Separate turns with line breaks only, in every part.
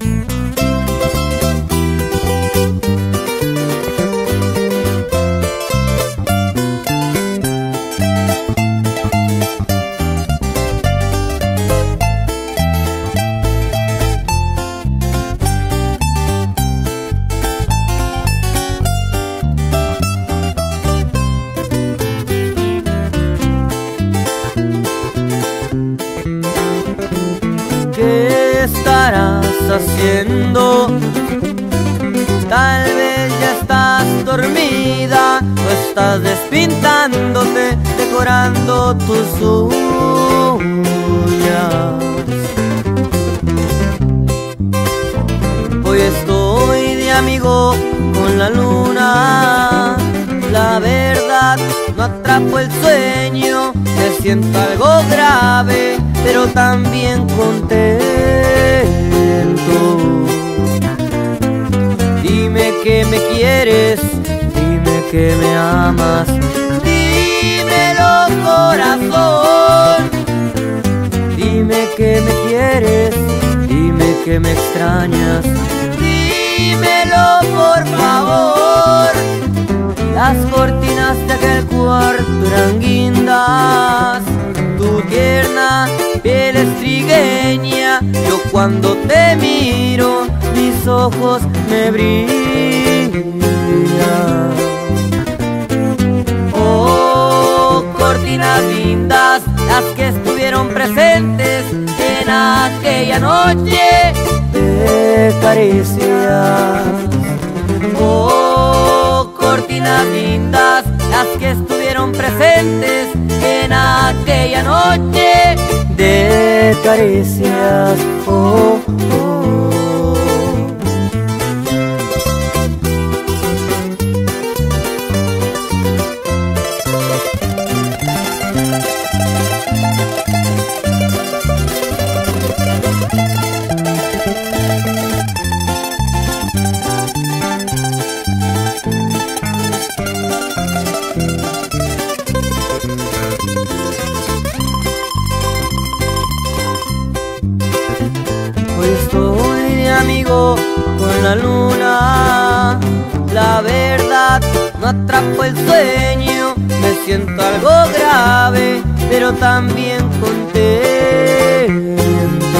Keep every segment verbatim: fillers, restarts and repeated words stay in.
¿Qué estarás haciendo? Tal vez ya estás dormida o estás despintándote, decorando tus uñas. Hoy estoy de amigo con la luna. La verdad, no atrapo el sueño. Me siento algo grave, pero también contento. Dime que me quieres, dime que me amas. Dímelo, corazón. Dime que me quieres, dime que me extrañas. Dímelo, por favor. Las cortinas de aquel cuarto eran guindas, tu tierna piel es trigueña. Yo cuando te miro, mis ojos me brillan. Oh, cortinas lindas, las que estuvieron presentes en aquella noche de caricias. Oh, cortinas lindas, las que estuvieron presentes en aquella noche de caricias. Oh, oh. Hoy estoy de amigo con la luna. La verdad, no atrapo el sueño. Me siento algo grave, pero también contento.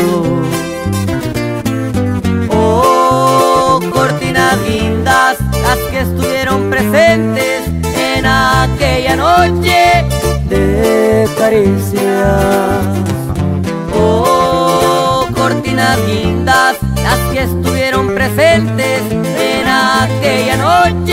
Oh, cortinas lindas, las que estuvieron presentes en aquella noche de caricias. Oh, cortinas lindas, las que estuvieron presentes en aquella noche